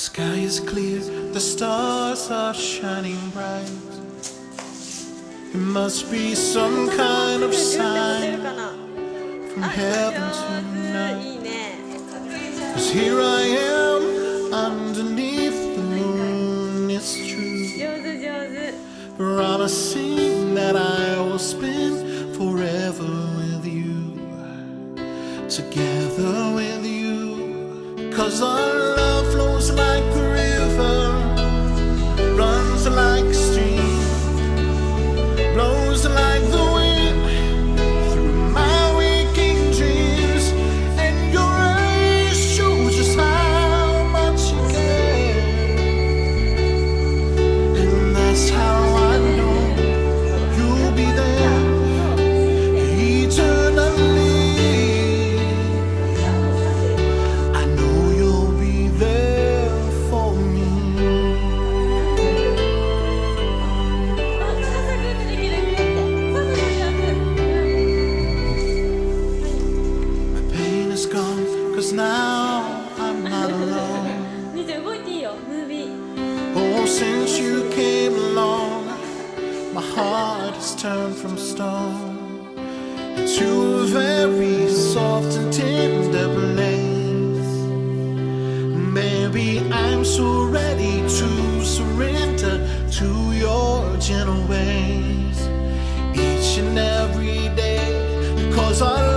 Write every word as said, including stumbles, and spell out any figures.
sky is clear, the stars are shining bright. It must be some kind of sign from heaven tonight. 'Cause here I am underneath the moon, it's true. Promising that I will spend forever with you, together with you. 'Cause our love flows like a river, runs like a stream, blows like the wind through my waking dreams. And your eyes show just how much you care, and that's how I know you'll be there eternally. I know you'll be there for me. My pain is gone, 'cause now I'm not alone. 兄ちゃん動いていいよ、ムービー。 Oh, since you came along, my heart has turned from stone into a very soft and tender place. Baby, I'm so ready to surrender to your gentle ways each and every day, 'cause our